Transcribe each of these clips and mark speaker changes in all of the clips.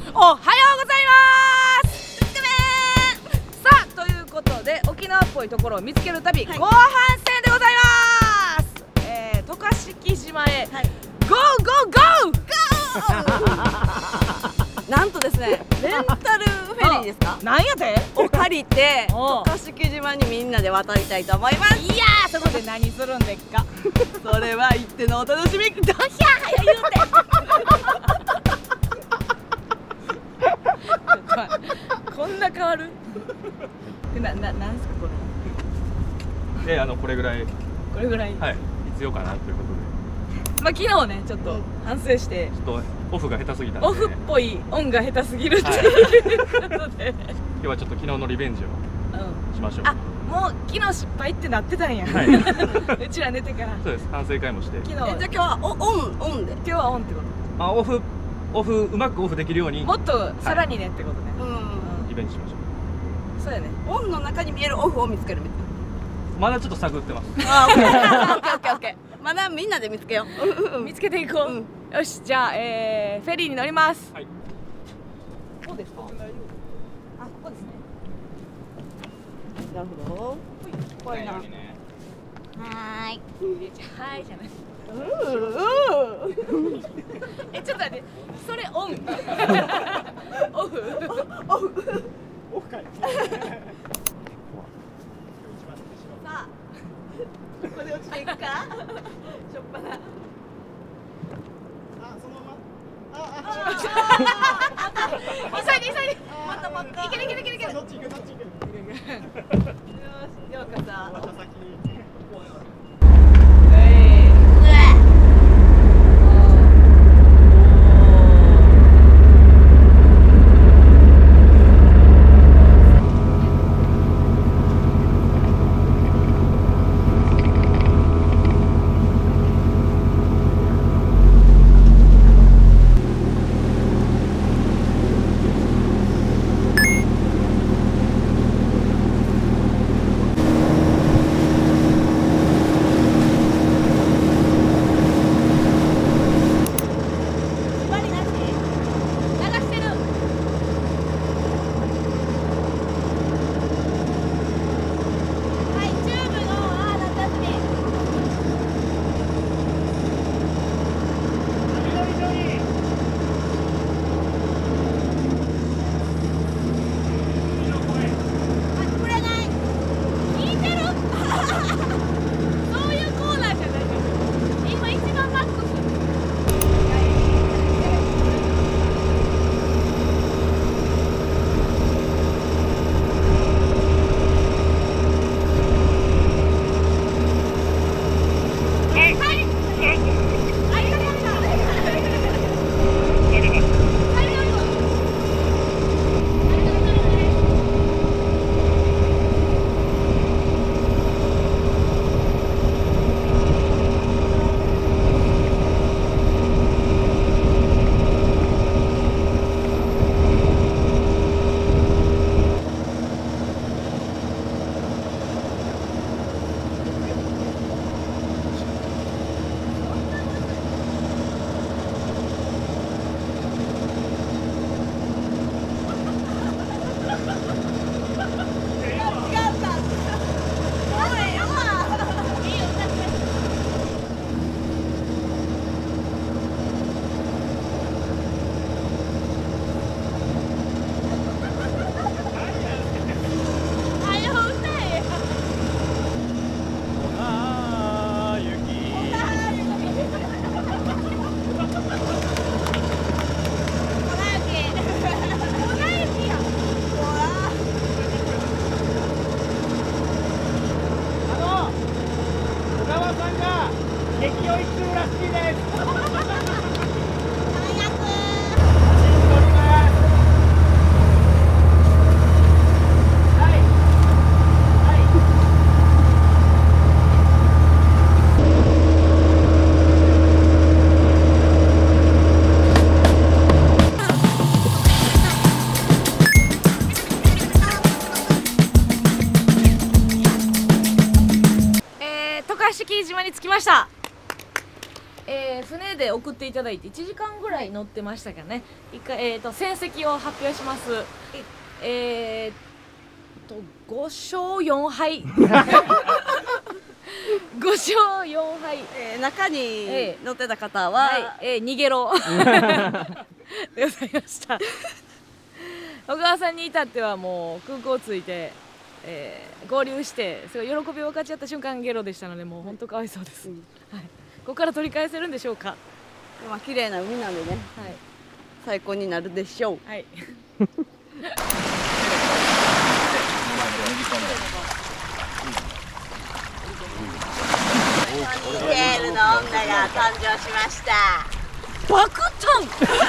Speaker 1: おはようございます。さあ、ということで沖縄っぽいところを見つける旅、後半戦でございます。渡嘉敷島へ、ゴーゴーゴー。
Speaker 2: なんとですね、レンタルフェリーですか？
Speaker 1: なんやて？
Speaker 2: を借りて渡嘉敷島にみんなで渡りたいと思います。
Speaker 1: いやー、そこで何するんでっか。
Speaker 2: それは行ってのお楽しみ。
Speaker 1: どひゃーや言うて。こんな変わる？なんすかこの？
Speaker 3: これぐらい。
Speaker 1: これぐらい。
Speaker 3: はい。必要かなということで。
Speaker 1: まあ昨日ねちょっと反省して、
Speaker 3: ちょっとオフが下手すぎたんで。
Speaker 1: オフっぽいオンが下手すぎるっていうことで。
Speaker 3: 今日はちょっと昨日のリベンジをしましょう。
Speaker 1: あ、もう昨日失敗ってなってたんや。うちら寝てから。
Speaker 3: そうです。反省会もして。
Speaker 2: じゃあ今日はオンで。
Speaker 1: 今日はオンってこと？
Speaker 3: あ、オフうまくオフできるように。
Speaker 1: もっとさらにねってことね。
Speaker 3: リベンジしましょ
Speaker 1: う。そうやね。
Speaker 2: オンの中に見えるオフを見つけるみたいな。
Speaker 3: まだちょっと探ってます。
Speaker 2: あ、オッケーオッケー。まだみんなで見つけよう。
Speaker 1: 見つけていこう。よし、じゃあフェリーに乗ります。
Speaker 3: はい。
Speaker 1: こうですか？あ、ここですね。
Speaker 2: なるほど。怖いな。
Speaker 1: はーい。はいじゃない。ちょっと待って、それオン。オフ。
Speaker 3: オフかい。
Speaker 2: さあ、ここで落ちていくか。しょっぱな。
Speaker 3: あ、そのまま。
Speaker 1: 急いで急いで。
Speaker 2: またばっか。
Speaker 1: いけるいけるいけるいける。
Speaker 3: どっち行くどっち行く。
Speaker 2: よし、ようかさ。
Speaker 3: また先に。
Speaker 1: 渡嘉敷島に着きました。 船で送っていただいて1時間ぐらい乗ってましたかね。一回戦績を発表します。5勝4敗。5勝4敗。
Speaker 2: 中に乗ってた方は、
Speaker 1: 逃げろでございました。小川さんに至ってはもう空港着いて、合流してすごい喜びを分かち合った瞬間ゲロでしたので、もう本当かわいそうです。はい、ここから取り返せるんでしょうか。
Speaker 2: まあ綺麗な海なんでね、
Speaker 1: はい、
Speaker 2: 最高になるでしょう。
Speaker 1: はい。
Speaker 2: ニケールの女が誕生しました。
Speaker 1: 爆誕。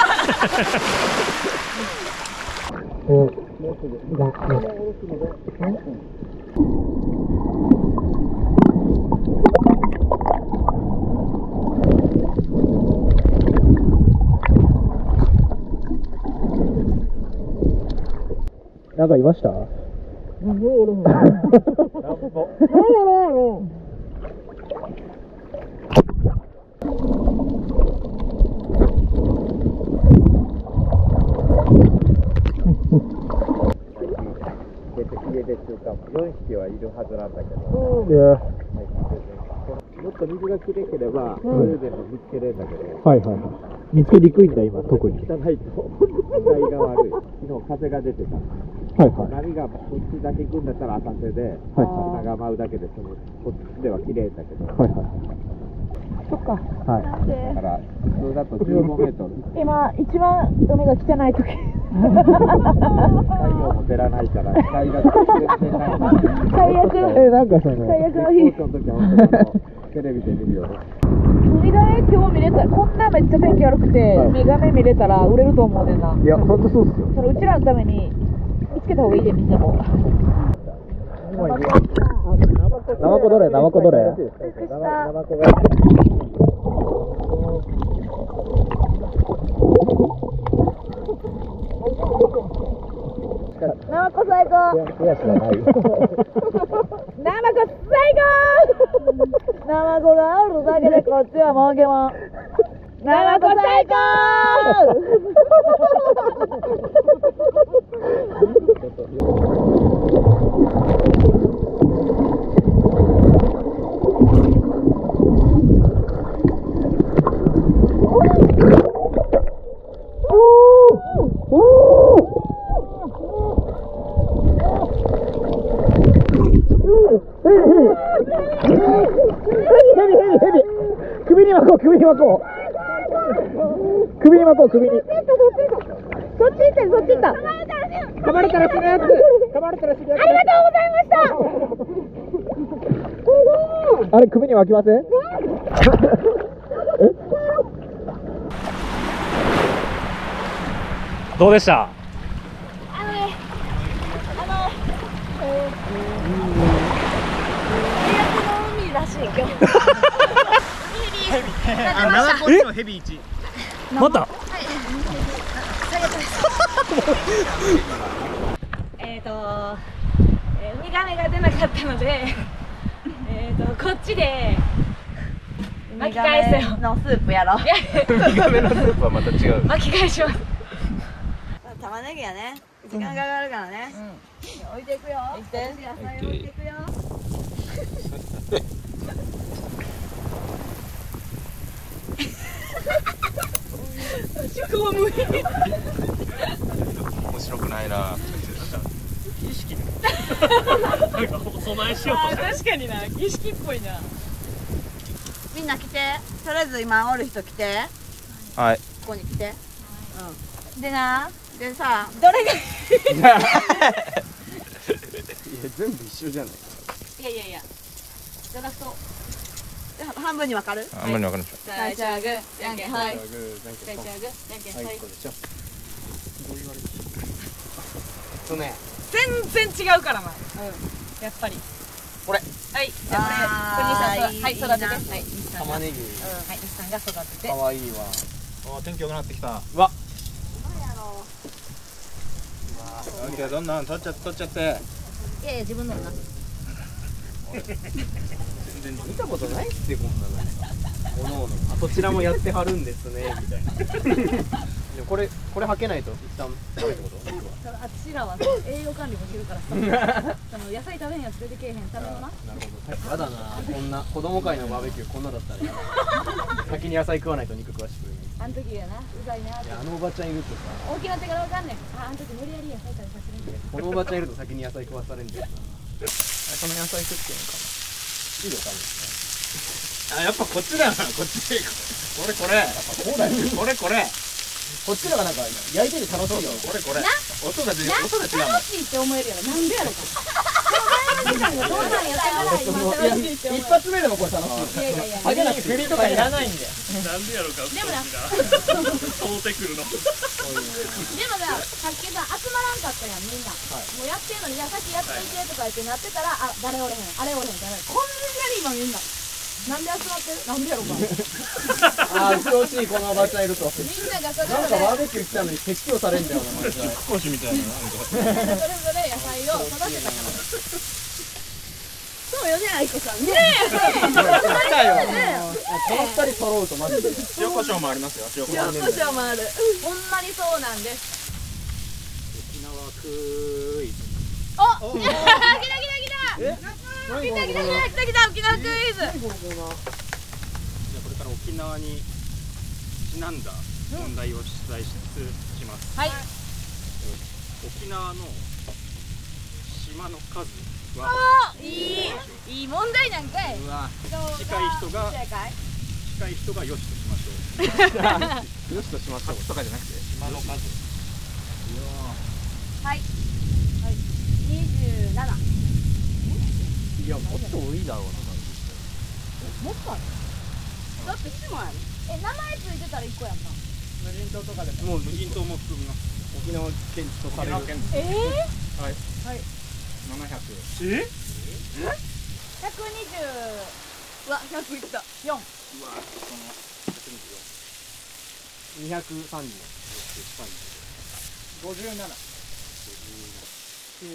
Speaker 4: なんかいました？
Speaker 5: 家で中間4匹はいるはずなんだけど、もっと水がきれければそれでも見つけれるんだけど、
Speaker 4: はいはいはい。見つけにくいんだ今特に。
Speaker 5: 汚いと視界が悪い。昨日風が出てた。
Speaker 4: はいはい。
Speaker 5: 波がこっちだけ行くんだったら浅瀬で、砂が舞うだけでこっちでは綺麗だけど。
Speaker 4: はいはい。
Speaker 6: そっか。
Speaker 4: はい。
Speaker 5: だから普通だと15メートル。
Speaker 6: 今一番海が汚い時。
Speaker 5: 太陽も照らないから視界が全然ない。
Speaker 6: 最悪。
Speaker 4: なんかその
Speaker 6: 最悪の日。
Speaker 5: 絶好調の時は本当にテレビで見るよね。
Speaker 6: 海がね今日見れた、こんなめっちゃ天気悪くて、ウミガメ見れたら売れると思うねんな。
Speaker 4: いや本当そうっすよ。
Speaker 6: そのうちらのために見つけた方がいいでみんなも。
Speaker 4: ナマコどれ？ナマコどれ？
Speaker 6: ナマコが。ナマコ最高。
Speaker 4: 悔しくない。
Speaker 6: ナマコ最高。ナマコがあるだけでこっちは儲けもん。ナマコ最高。
Speaker 4: 首に巻こう首に巻こう首に巻こう首に。
Speaker 6: そっち行ったそっち行った。
Speaker 4: 噛まれたら死ぬやつ。噛まれたら死ぬやつ。
Speaker 6: ありがとうございました。
Speaker 4: あれ首に巻きません？どうでした？
Speaker 6: 海らしい今日。
Speaker 3: ナマコのヘビ1。
Speaker 4: また？
Speaker 1: ウミガメが出なかったので、こっちで巻き返せよ。
Speaker 2: のスープやろう。
Speaker 3: ウミガメのスープはまた違う。
Speaker 1: 巻き返します。
Speaker 2: 玉ねぎやね、時間がかかるからね。置いていくよ。置いて。野菜置いていくよ。
Speaker 3: 面白くないな。儀式。なんかお供えしようと。
Speaker 1: 確かにな、儀式っぽいな。
Speaker 2: みんな来て。とりあえず今おる人来て。
Speaker 3: はい。
Speaker 2: ここに来て。
Speaker 6: でな、
Speaker 2: でさ、
Speaker 6: どれが。
Speaker 5: いや全部一緒じゃない。
Speaker 6: いやいやいや。じゃなくと。
Speaker 2: 半分に分かる？
Speaker 3: あんまりわかんない。
Speaker 6: 最初はグー、じゃんけんはい。
Speaker 5: グー、じゃんけんぽん。
Speaker 6: 最初はグー、じゃんけんはい。
Speaker 5: こうでしょ。そうね。
Speaker 1: 全然違うからな。やっぱり。
Speaker 5: これ。
Speaker 1: はい。じゃあこれ、はい、育てて。はい。
Speaker 5: 玉ねぎ。
Speaker 1: はい、西さんが育てて。
Speaker 5: 可愛いわ。
Speaker 3: あ、天気良くなってきた。
Speaker 5: わ。
Speaker 3: オッケー、どんどん取っちゃって。
Speaker 6: いやいや、自分のな。
Speaker 5: 見たことないってこんなの。
Speaker 7: おのおのそちらもやってはるんですねみたいな。でもこれ履けないと一旦ダメってこと？
Speaker 1: あちらは栄養管理もしてるからさ、野菜食べへんやつ出てけえへん食べ物な。
Speaker 7: なるほど。やだな、こんな子供会のバーベキューこんなだったら先に野菜食わないと肉食わしてくれる。
Speaker 1: あの時やな、うざいなって。
Speaker 7: あのおばちゃんいるとさ、
Speaker 1: 大きな手からわかんねん。あの時無理やり野菜食べさせるんだよ。
Speaker 7: このおばちゃんいると先に野菜食わされんだよな。この野菜食ってんのかな。いいよ多分。あ、やっぱこっちだよな、こっち。これこれ。やっぱこうだよ。これこれ。こっちのがなんか焼いてて楽しいよ。これこれ。音が違う。音が違う。
Speaker 1: 楽しいって思えるやろ。なんでやろか。その前の時間がどうなんやったから今楽しいって思える。
Speaker 7: 一発目でもこれ楽しい。
Speaker 1: いやいやいや。
Speaker 7: ハゲなくて振りとかいらないんだよ。
Speaker 3: なんでやろうか。
Speaker 1: でもな。
Speaker 3: 通ってくるの。
Speaker 1: でもさ、さっきさ、集まらんかったやん、みんな。もうやってんのに、じゃあさっきやっていてとか言ってなってたら、あ、誰おれへん、あれおれへん、誰おれへん。こんなに今みんな。なんで集まってる？なんでやろか。
Speaker 7: ああ、うっとうしいこのおばちゃんいると。
Speaker 1: みんながそれぞ
Speaker 7: なんか
Speaker 1: れ。
Speaker 7: バーベキュー来たのに説教されんだよな、マジで。
Speaker 3: 講師みたいな。
Speaker 1: それぞれ野菜を育てたから。そうよね、愛子さんね。ねえ。
Speaker 7: 来たよ。この二人揃うとマジで。
Speaker 3: 塩コショウもありますよ。塩コショウ。
Speaker 1: 少しは回る。ほんまにそうなんです。
Speaker 3: 沖縄クイズ。
Speaker 1: お、来た来た来た。来た来た来た来た沖縄クイズ。
Speaker 3: じゃあこれから沖縄にちなんだ問題を出題します。
Speaker 1: はい。
Speaker 3: 沖縄の島の数は。
Speaker 1: いい問題なんかい。
Speaker 3: 近い人がよしとしましょう。
Speaker 7: よしとしましょうとかじゃなくて
Speaker 3: 島の数。
Speaker 1: はい。27。
Speaker 7: いや、もっと多いだろうな。
Speaker 1: もっとある。だって島やろ。名前ついてたら1個やんな。
Speaker 7: 無人島とかで
Speaker 3: もう無人島も含みます。
Speaker 7: 沖縄県とされる。はい。
Speaker 1: はい。
Speaker 3: 700。
Speaker 1: 120。うわ、100いった。4。
Speaker 3: うわ、その124。
Speaker 7: 230。57。94。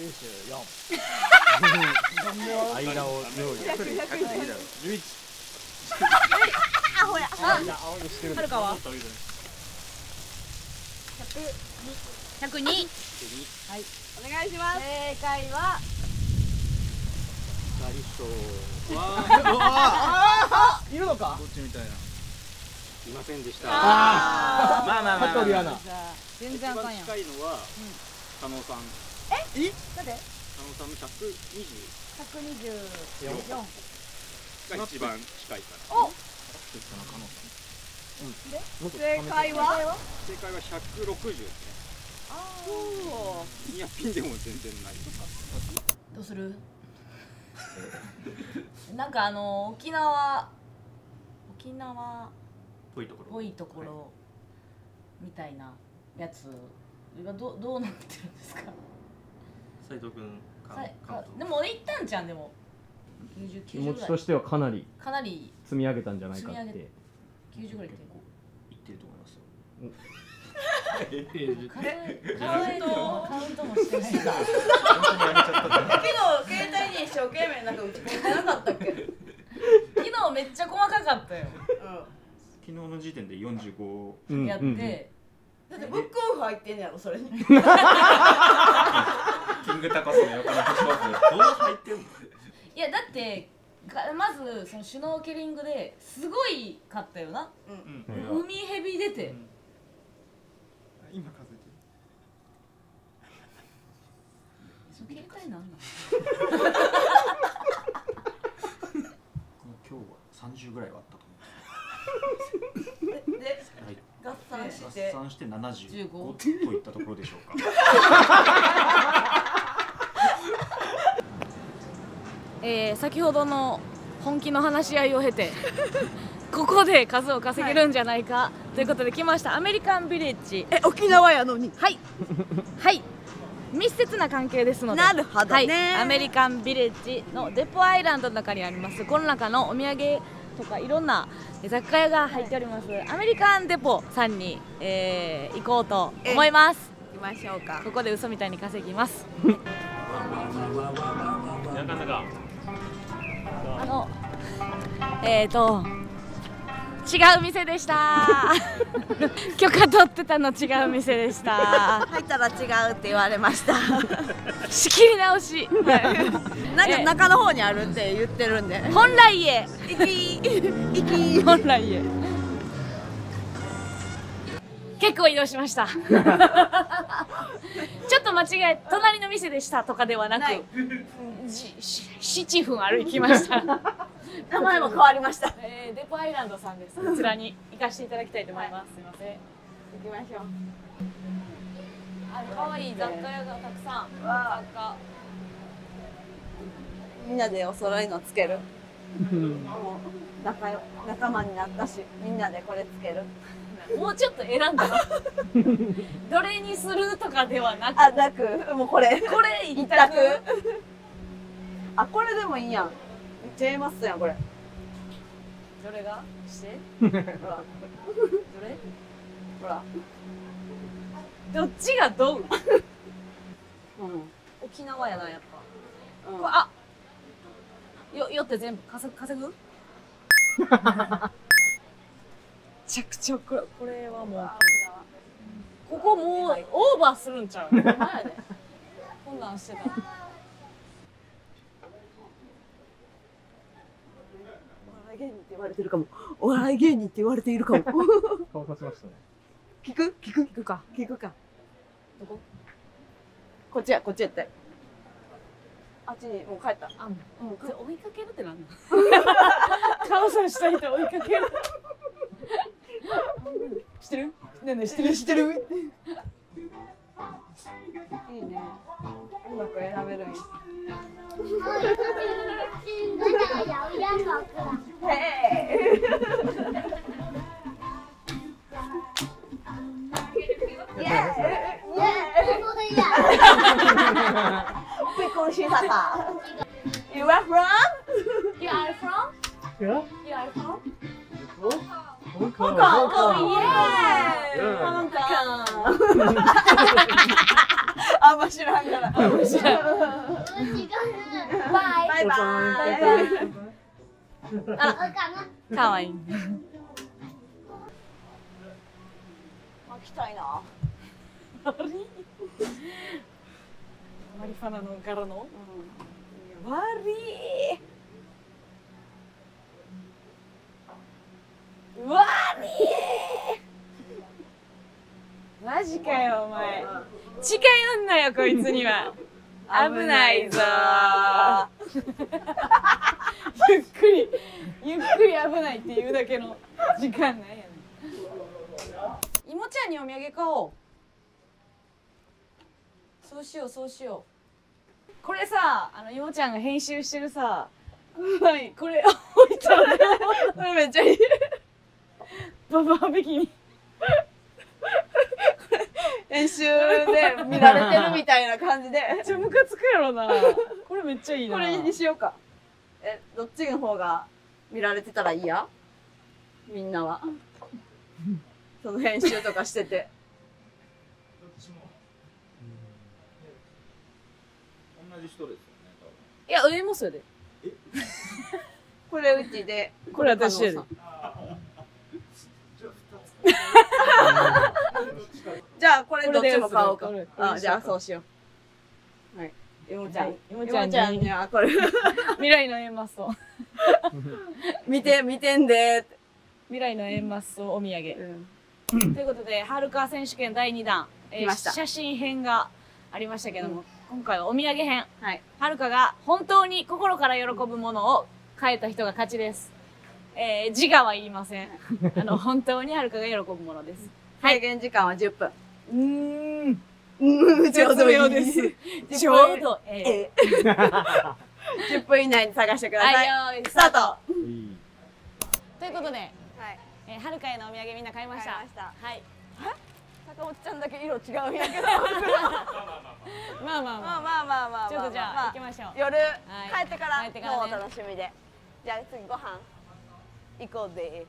Speaker 7: 間を料理。11。
Speaker 1: あ、ほや。はるかは102。はい。お願いします。正解は。
Speaker 7: いるのか。
Speaker 3: どっちみたいな。いませんでした。
Speaker 1: ま
Speaker 7: あまあまあ。
Speaker 1: 全然あかんやん。
Speaker 3: 一番近いのは加納さん。
Speaker 1: なんで？
Speaker 3: 加納さんの124が一番近いから。
Speaker 1: お。
Speaker 2: 正解は
Speaker 3: 160ですね。ニアピンでも全然ない。
Speaker 1: どうする？なんか沖縄
Speaker 3: ぽいところ。
Speaker 1: ぽいところみたいなやつがどうなってるんですか？
Speaker 3: 斉藤君
Speaker 1: でも俺行ったんじゃん。でも
Speaker 7: 気持ちとしてはかなり積み上げたんじゃないかって。
Speaker 1: 90ぐらい
Speaker 3: いってると思いますよ。
Speaker 1: カウントもしてない。昨日携帯に一生懸命なんか打ち込んでなかったっけ？昨日めっちゃ細かかったよ。
Speaker 3: 昨日の時点で45
Speaker 1: やって。
Speaker 2: だってブックオフ入ってんやろそれに。
Speaker 3: キングタコスの横の星マークどう入ってんの？
Speaker 1: いやだってまずそのシュノーケリングですごいかったよな。海ヘビ出て。
Speaker 3: 今数えて
Speaker 1: その携帯なんなん？
Speaker 3: 今日は30ぐらいはあったと
Speaker 2: で合算
Speaker 3: 思う。
Speaker 2: して
Speaker 3: 合算して75といったところでしょうか。
Speaker 1: 先ほどの本気の話し合いを経てここで数を稼げるんじゃないかということで来ましたアメリカンビレッジ。
Speaker 2: 沖縄やのに。
Speaker 1: はいはい密接な関係ですので。
Speaker 2: なるほどね。
Speaker 1: アメリカンビレッジのデポアイランドの中にあります。この中のお土産とかいろんな雑貨屋が入っておりますアメリカンデポさんに、行こうと思います。
Speaker 2: 行きましょうか。
Speaker 1: ここで嘘みたいに稼ぎます。 違う店でした許可取ってたの違う店でした
Speaker 2: 入ったら違うって言われました
Speaker 1: 仕切り直し
Speaker 2: なんか中の方にあるって言ってるんで
Speaker 1: 本来へ
Speaker 2: 行き
Speaker 1: 本来へ結構移動しましたちょっと間違え隣の店でしたとかではなく7分歩きました
Speaker 2: 名前も変わりました
Speaker 1: デポアイランドさんです。こちらに行かせていただきたいと思います。すみません。
Speaker 2: 行きましょう
Speaker 1: 可愛い雑貨屋がたくさん。雑貨。
Speaker 2: みんなでお揃いのつけるもう仲間になったしみんなでこれつける
Speaker 1: もうちょっと選んだのどれにするとかではなく
Speaker 2: なくもうこれ一択これでもいいやんめっちゃえますやんこれ
Speaker 1: どれがして
Speaker 2: ほらどれほら
Speaker 1: どっちがどう沖縄やなやっぱ、よって全部稼ぐめちゃくちゃこれはもうここもうオーバーするんちゃうこんなんしてた
Speaker 2: お笑い芸人って言われてるかもお笑い芸人って言われているかも
Speaker 7: 顔させましたね。
Speaker 2: 聞くかどここっちやってあっちにもう帰った
Speaker 1: 追いかけるってなんだ顔さした人追いかける知ってるねえねえ知ってるいいねうまく選べるんや
Speaker 2: You are from?
Speaker 1: You are from?
Speaker 7: Yeah?
Speaker 1: You are from?
Speaker 7: Hong Kong.
Speaker 1: Yeah!
Speaker 2: 香港あんま知らんからバイバイ
Speaker 1: かわいい
Speaker 2: 来たいな
Speaker 1: マリファナの柄の悪いマジかよお前近寄んなよこいつには危ないぞゆっくり危ないって言うだけの時間なんやねんいもちゃんにお土産買おうそうしようこれさいもちゃんが編集してるさはいこれ置いたらこれめっちゃいいババアビキニ
Speaker 2: 編集で見られてるみたいな感じで
Speaker 1: めっちゃムカつくやろなこれめっちゃいいな
Speaker 2: これにしようかどっちの方が見られてたらいいやみんなはその編集とかしてて
Speaker 5: 同じ人ですよね。
Speaker 1: いや上もそれで
Speaker 2: これうちで
Speaker 1: これ私やで
Speaker 2: じゃあこれどっちも買おうか
Speaker 1: これ
Speaker 2: じゃあそうしようはいいもちゃん
Speaker 1: に
Speaker 2: はこれ
Speaker 1: 未来の円マスを
Speaker 2: 見てんでって
Speaker 1: 未来の円マスをお土産、ということではるか選手権第2弾、写真編がありましたけども、今回はお土産編、はるかが本当に心から喜ぶものを買えた人が勝ちです。自我はいりません。本当にはるかが喜ぶものです。
Speaker 2: 制限時間は10分。
Speaker 1: ちょうどよです。ちょうど
Speaker 2: 10分以内に探してください。
Speaker 1: はい、スタート。ということで、はるかへのお土産みんな買いました。はい。
Speaker 2: 坂本ちゃんだけ色違うんやけど。
Speaker 1: まあ。ちょっとじゃあ行きましょう。
Speaker 2: 夜帰ってからもうお楽しみで。じゃあ次ご飯行こうで。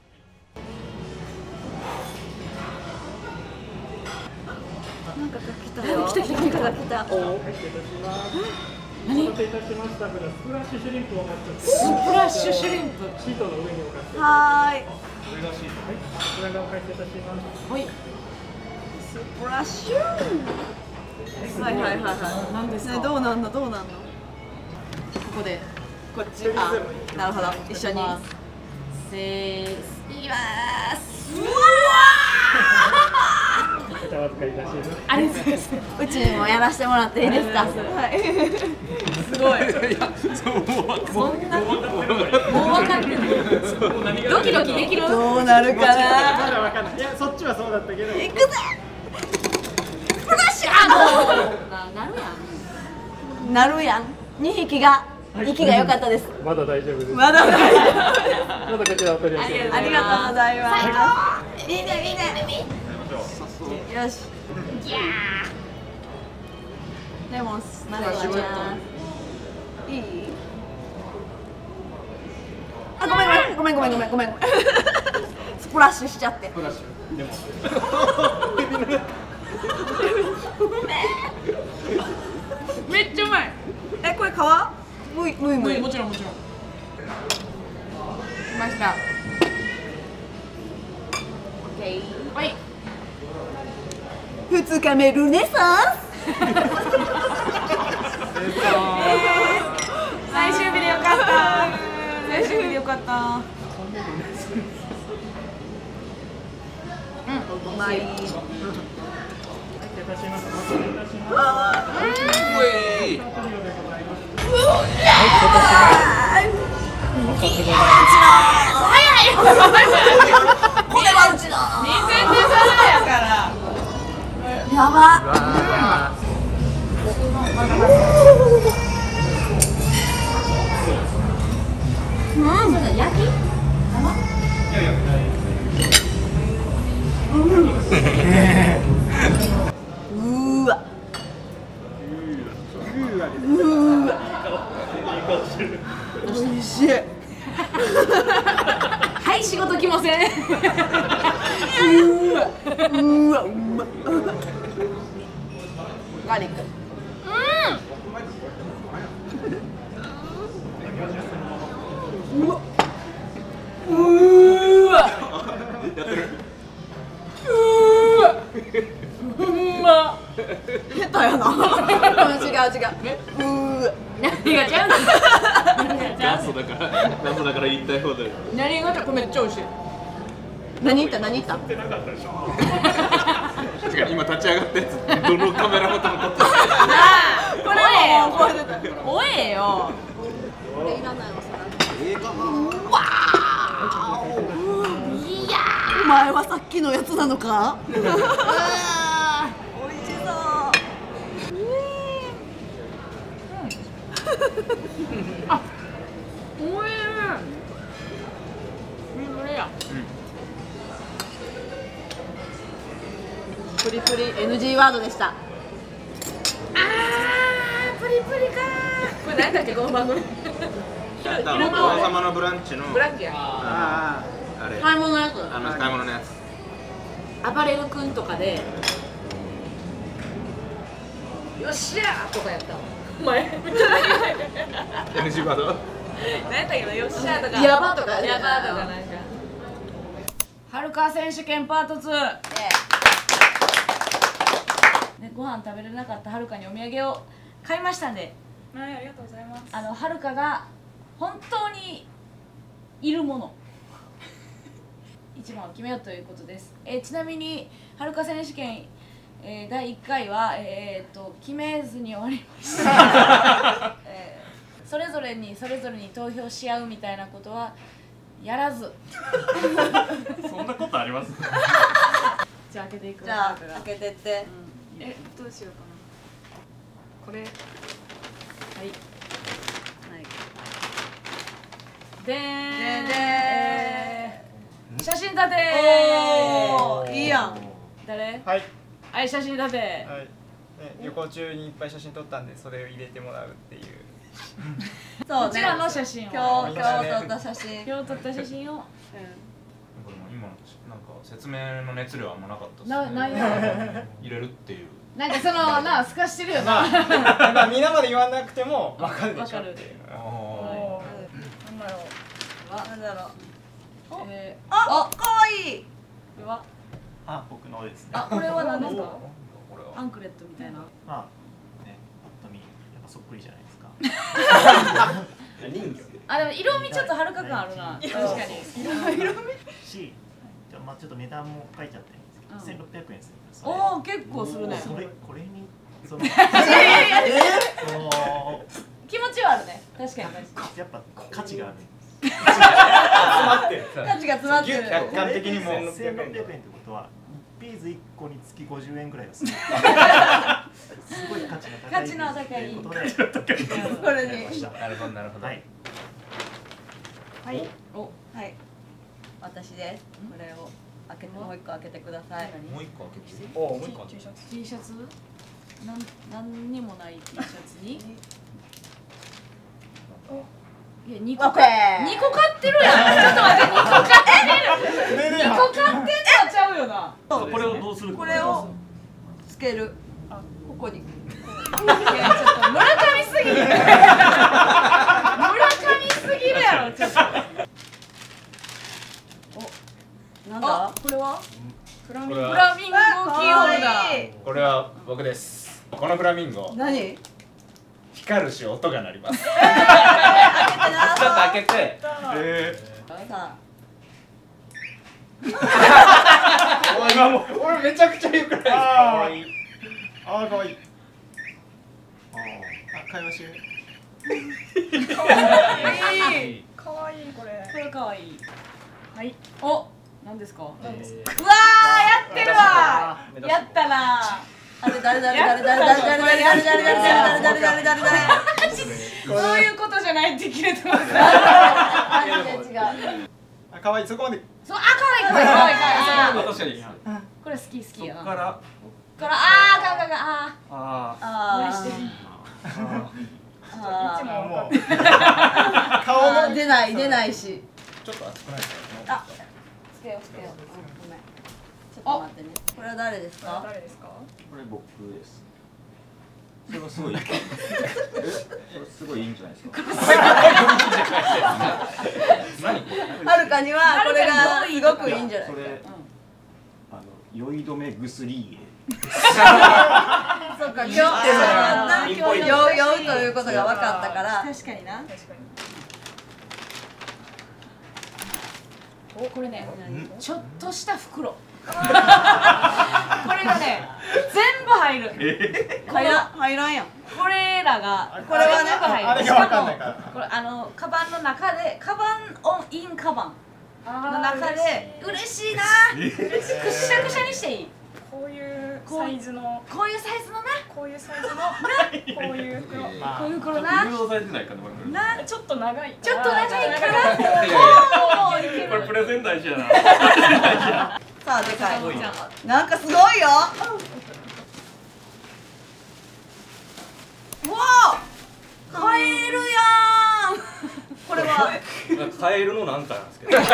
Speaker 2: なんか来たよ。来た。おお。
Speaker 3: お待たせいたしましたが、スプラッシュシュリンプをお持ちします。
Speaker 1: スプラッシュシュリンプ。
Speaker 3: シートの上に置かせて。
Speaker 2: はーい。
Speaker 3: れがシート。はい。こちら側開始いたします。
Speaker 1: はい。
Speaker 2: スプラッシュー。はいはいはいはい。
Speaker 1: 何ですか。
Speaker 2: ね、どうなんのどうなんの。ここでこっち。あ、なるほど。一緒に。せー、いきます。うわ
Speaker 3: こちらお預かりいたします。
Speaker 1: ありがとうございます。
Speaker 2: ー。うちにもやらせてもらっていいですか。はい。
Speaker 1: すごい。
Speaker 3: そんな。もう分
Speaker 1: かってる。ドキドキできる。
Speaker 2: どうなるかな。
Speaker 3: まだ分かんない。いや、そっちはそうだったけど。
Speaker 2: いくぜ。フラッシュ。なるやん。2匹が息が良かったです。
Speaker 3: まだ大丈夫です。
Speaker 2: まだ大丈夫。
Speaker 3: まだこちらお取り寄せ。
Speaker 2: ありがとうございます。最高。いいねいいね。よし。レモンス。まだちゃん。いい？あ、ごめん。スプラッシュしちゃって。
Speaker 3: スプラッシュ。でも。
Speaker 1: めっちゃうまい。
Speaker 2: え、これ皮？むい。
Speaker 1: もちろん。来ました。
Speaker 2: オッケー。
Speaker 1: はい。
Speaker 2: 2日目ルネサンス。
Speaker 1: 最終日でよかった。最終日でよかった。
Speaker 2: うまい。これはうちの。
Speaker 1: やから。
Speaker 2: やば。焼き？うわ。おいしい。
Speaker 1: はい、仕事来ません。
Speaker 2: うわ、うま。ガーリック。うわ。
Speaker 3: やってる。
Speaker 2: 下手やな。違う。
Speaker 1: 何がちゃうんですか。
Speaker 3: 元祖だから言いたい放題。
Speaker 1: 何がちゃめっちゃ美味しい。
Speaker 2: 何言った？
Speaker 3: 確かに今立ち上がったやつどのカメラ元のこと。
Speaker 1: これ怖えよ。
Speaker 2: これいらないわ、それ。お前はさっきのやつなのか？美味しそう。
Speaker 1: あ、おいしい。これや。
Speaker 2: プリプリ NG ワードでした。
Speaker 1: プリプリか。これ何だっけ、この番組。
Speaker 3: 王様のブランチの
Speaker 1: ブランチや。
Speaker 3: あれ
Speaker 2: 買い物のやつ。
Speaker 3: 買い物のやつ。
Speaker 1: アパレルくんとかで。よっしゃーとかやったわ。お前。
Speaker 3: NG ワード。
Speaker 1: 何やったっけな、よっしゃーとか。
Speaker 2: やばとか。
Speaker 1: やばとかなんか。はるか選手権パート2。ね、ご飯食べれなかったはるかにお土産を買いましたんで。
Speaker 8: はい、ありがとうございます。
Speaker 1: はるかが本当にいるもの一番を決めようということです。ちなみにはるか選手権、第1回は、決めずに終わりました、それぞれに投票し合うみたいなことはやらず
Speaker 3: そんなことあります？
Speaker 1: じゃあ開けていく。
Speaker 2: じゃあ開けてって。
Speaker 8: どうしようかな。これ。
Speaker 1: はいでーん。写真立て
Speaker 2: おー、いいやん。
Speaker 1: 誰？
Speaker 9: はい、
Speaker 1: はい、写真立て。
Speaker 9: はいね、旅行中にいっぱい写真撮ったんでそれを入れてもらうっていう。
Speaker 2: そう
Speaker 1: こちらの写真を。
Speaker 2: 今日撮った写真。
Speaker 1: 今日撮った写真を。
Speaker 3: これも今なんか説明の熱量はあんまなかったですね。
Speaker 1: ない
Speaker 3: 入れるっていう。
Speaker 1: なんかその透かしてるよな。
Speaker 9: まあみんなまで言わなくても分かるでしょっていう。
Speaker 1: なんだろう。
Speaker 2: なんだろう。 あ、かわいい。
Speaker 1: これは
Speaker 10: あ、僕のですね。
Speaker 1: あ、これは何ですか？
Speaker 9: これは
Speaker 1: アンクレットみたいな。
Speaker 10: まあね、ぱっと見やっぱそっくりじゃないですか。
Speaker 3: 人魚。
Speaker 1: あ、でも色味ちょっとはるか感あるな。確かに。色味。
Speaker 10: し、まあちょっと値段も書いてあってるんですけど、1600円するんです。
Speaker 1: おお、結構するね。
Speaker 10: これにその
Speaker 1: 気持ちはあるね。確かに。
Speaker 10: やっぱ価値がある。
Speaker 2: 価値が詰まってる。
Speaker 9: 客観的にも
Speaker 10: 1600円ってことはビーズ1個につき50円ぐらいはする。すごい価値が高い。
Speaker 1: 価値の高い。
Speaker 10: ということで
Speaker 2: これに。
Speaker 9: なるほどなるほど。
Speaker 10: はい。
Speaker 2: はい。お、はい。私です。これを開けてもう一個開けてください。
Speaker 9: もう一個開けて。お、もう一個。
Speaker 1: T シャツ？なんにもない T シャツに。いや、2個買ってるやん。ちょっと待って、2個買ってる。2個買ってんのちゃうよな。
Speaker 10: これをどうする？
Speaker 2: これをつける。ここに。
Speaker 1: いや、ちょっと村上すぎる。村上すぎるやろ、ちょっと。
Speaker 2: お、なんだ？
Speaker 1: これは？フラミンゴキーホルダー。
Speaker 9: これは僕です。このフラミンゴ。
Speaker 2: 何？
Speaker 9: 光るし音が鳴ります。ちょっ
Speaker 2: 開
Speaker 9: と開けて。
Speaker 2: さ
Speaker 9: 今も俺めちゃくちゃ良くないですか？可愛い。ああ可愛い。あ、会話しよう。
Speaker 8: かわいいこれ。
Speaker 1: これかわいい。
Speaker 8: はい。
Speaker 1: お、何ですか？うわー、やってるわ。やったな。
Speaker 2: あれ誰
Speaker 1: そういうことじゃないって切れてます。
Speaker 2: 違う。
Speaker 9: 可愛いそこまで。
Speaker 1: そう、あ、かわいい。
Speaker 9: 確かに。
Speaker 1: これ好きやな。
Speaker 9: から。
Speaker 1: あ無理してる。
Speaker 9: もう
Speaker 2: 顔の出ないし。
Speaker 9: ちょっと熱くないですか？
Speaker 2: あ、つけよう。ごめん。ちょっと待ってね。これは誰ですか？
Speaker 8: 誰ですか？
Speaker 3: これ僕です。それはすごい。それすごいいいんじゃないですか。何これ？
Speaker 2: はるかにはこれがすごくいいんじゃない？
Speaker 3: それ酔い止め薬
Speaker 2: そうか、酔うということが分かったから。
Speaker 1: 確かにな。お、これね、ちょっとした袋。これがね、全部入る。
Speaker 2: 入らんやん。
Speaker 1: これらが、
Speaker 2: これはね、
Speaker 9: あれが分かんないから。
Speaker 1: これカバンの中で、カバンインカバンの中で嬉しいな。くしゃくしゃにしていい。
Speaker 8: こういうサイズの。
Speaker 1: こういうサイズのな。
Speaker 8: こういうサイズの。こういう袋。
Speaker 1: こういう袋な。
Speaker 3: 誘導されてないかなこれ。
Speaker 8: な、ちょっと長い。
Speaker 1: ちょっと長いから。
Speaker 3: これプレゼン大事やな。
Speaker 2: さあ、でかい。なんかすごいよ。わあ、カエルやん。これは
Speaker 3: カエルのなんかなんですけど。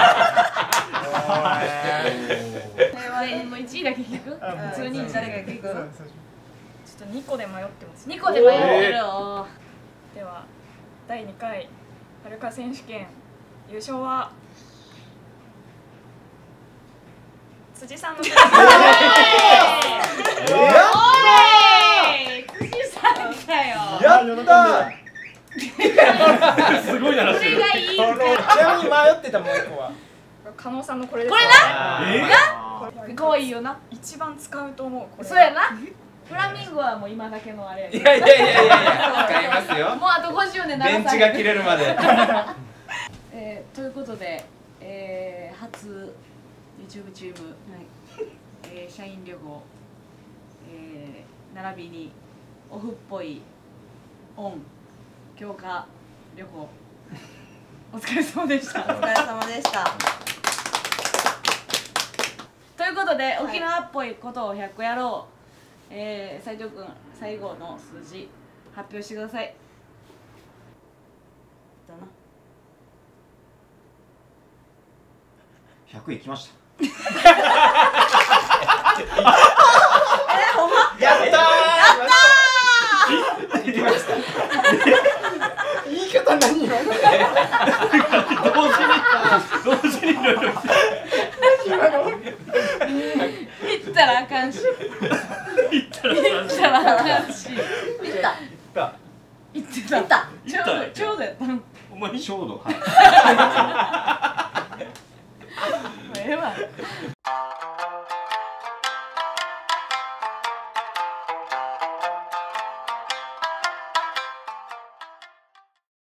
Speaker 1: もう1位だけ聞く？普通に誰が聞く？
Speaker 8: ちょっと2個で迷ってます。
Speaker 1: 2個で迷ってるよ。
Speaker 8: では第2回はるか選手権優勝は辻さんの。おい、
Speaker 1: 辻さんだよ。
Speaker 9: やった
Speaker 3: すごいな。
Speaker 1: これがいいんか。
Speaker 9: ちなみに迷ってたもう一個は
Speaker 8: 加納さんのこれです。
Speaker 1: これな。可愛いよな。
Speaker 8: 一番使うと思う。これ
Speaker 1: そうやな。フラミンゴはもう今だけのあれ。
Speaker 9: いや使いますよ。
Speaker 1: もうあと50年
Speaker 9: 電池が切れるまで。
Speaker 1: ということで、初 YouTube チーム、社員旅行、並びにオフっぽいオン強化旅行、お疲れ様でした。
Speaker 2: お疲れ様でした。
Speaker 1: ということで、沖縄っぽいことを100個やろう。斉藤君、最後の数字発表してください。
Speaker 3: 100いきました。
Speaker 2: ほんま？
Speaker 9: やったー。
Speaker 3: いきました。
Speaker 9: 言い方何よ。
Speaker 3: 同時に
Speaker 1: チャラ話。
Speaker 2: 行った
Speaker 1: 言ってた。
Speaker 2: 行った
Speaker 1: ちょうどやったの。
Speaker 9: お前ちょうど。
Speaker 1: ええわ。